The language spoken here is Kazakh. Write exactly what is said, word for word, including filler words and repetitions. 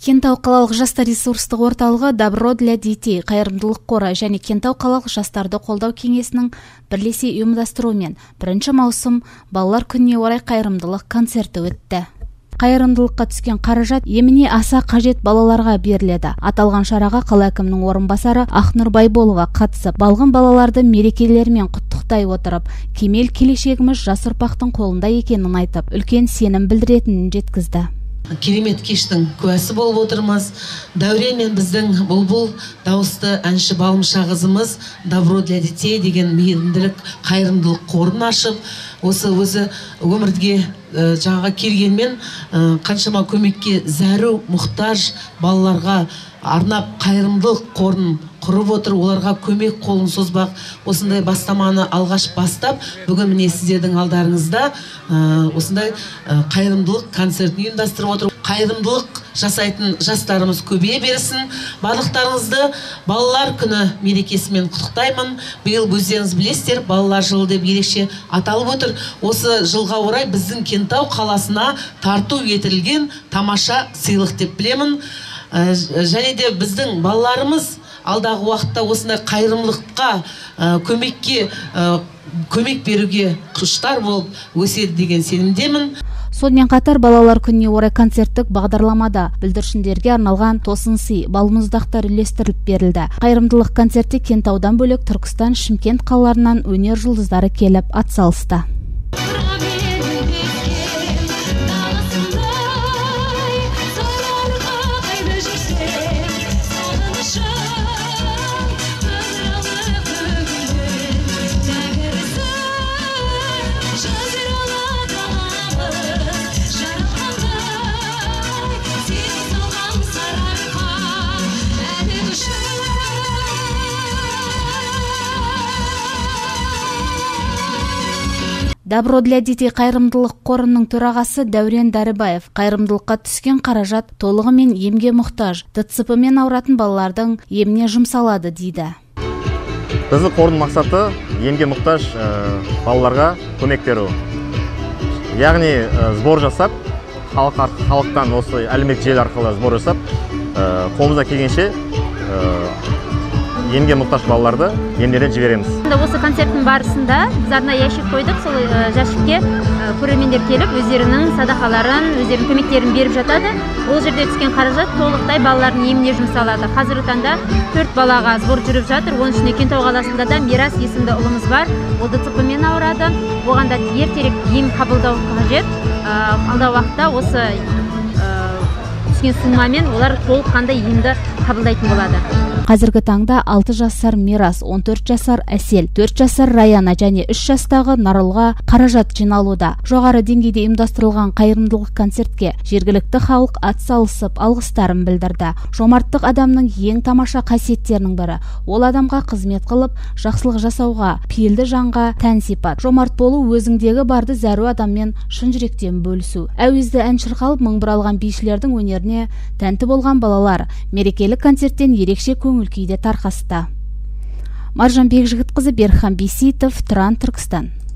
Кентау қалалық жастар ресурстық орталығы Добро для детей қайырымдылық қоры және Кентау қалалық жастарды қолдау кеңесінің бірлесе ұйымдастыруымен бірінші маусым балалар күніне орай қайырымдылық концерті өтті. Қайырымдылыққа түскен қаражат еміне аса қажет балаларға беріледі. Аталған шараға қала әкімінің орынбасары Ақнұр Байболова қатысып, балғын балаларды мерекелермен құттықтай отырып, кемел келешегіміз жас ұрпақтың қолында екенін айтып, үлкен сенім білдіретінін жеткізді. Керемет кештің куәсі болып отырмыз. Дәурен мен біздің бұлбұл дауысты әнші балымша қызымыз Добро для детей деген мейірімділік қайырымдылық қорын ашып, осы өзі өмірге жаңаға келгенмен қаншама көмекке зәру мұқтаж балаларға арнап қайырымдылық қорын құрып отыр, оларға көмек қолын созбақ. Осындай бастаманы алғаш бастап, бүгін міне сіздердің алдарыңызда осындай қайырымдылық концертін ұйымдастырып отыр. Қайырымдылық жасайтын жастарымыз көбейе берсін. Барлықтарыңызды балалар күні мерекесімен құттықтаймын. Биыл өздеріңіз білесіздер, балалар жылы деп ерекше аталып отыр. Осы жылға орай біздің Кентау қаласына тарту етілген тамаша сыйлық деп білемін. Және де біздің балаларымыз алдағы уақытта осындай қайырымдылыққа көмекке көмек беруге құштар болып өседі деген сенімдемін. Сонымен қатар балалар күніне орай концерттік бағдарламада бүлдіршіндерге арналған тосын сый, балмұздақтар үлестіріліп берілді. Қайырымдылық концертте Кентаудан бөлек Түркістан, Шымкент қалаларынан өнер жұлдыздары келіп атсалысты. Добро для детей қайырымдылық қорының төрағасы Дәурен Дәрібаев қайырымдылыққа түскен қаражат толығымен емге мұқтаж, ДЦП-мен ауыратын балалардың еміне жұмсалады дейді. Біздің қордың мақсаты емге мұқтаж балаларға көмек беру. Яғни сбор жасап, халықтан осы әлеуметтік желі арқылы сбор жасап, қолымызда келгенше емге мұқтаж балаларды емдерден жібереміз. Осы концерттің барысында біз арнайы ящик қойдық, сол жәшікке көрермендер келіп, өздерінің садақаларын, өздерінің көмектерін беріп жатады. Ол жерде түскен қаражат толықтай балалардың еміне жұмсалады. Қазіргі таңда төрт балаға сбор жүріп жатыр. Оның ішінде Кентау қаласында да Мирас есімді ұлымыз бар. Ол ДЦП-мен ауырады. Оған да ертерек ем қабылдау қажет. Алдағы уақытта осы түскен суммамен олар толыққанды емді қабылдайтын болады. Қазіргі таңда алты жасар Мирас, он төрт жасар Әсел, төрт жасар Раяна және үш жастағы Нарылға қаражат жиналуда. Жоғары деңгейде ұйымдастырылған қайырымдылық концертке жергілікті халық атсалысып алғыстарын білдірді. Жомарттық адамның ең тамаша қасиеттерінің бірі. Ол адамға қызмет қылып, жақсылық жасауға, пейілді жанға тән сипат. Жомарт болу өзіңдегі барды зәру адаммен шын жүректен бөлісу. Әуезді ән шырқалып мың бір алған бишілердің өнеріне тәнті болған балалар мерекелік концерттен ерекше көңіл күйде тарқасты. Маржан Бекжігітқызы, Берхан Бейсеитов, Тұран, Түркістан.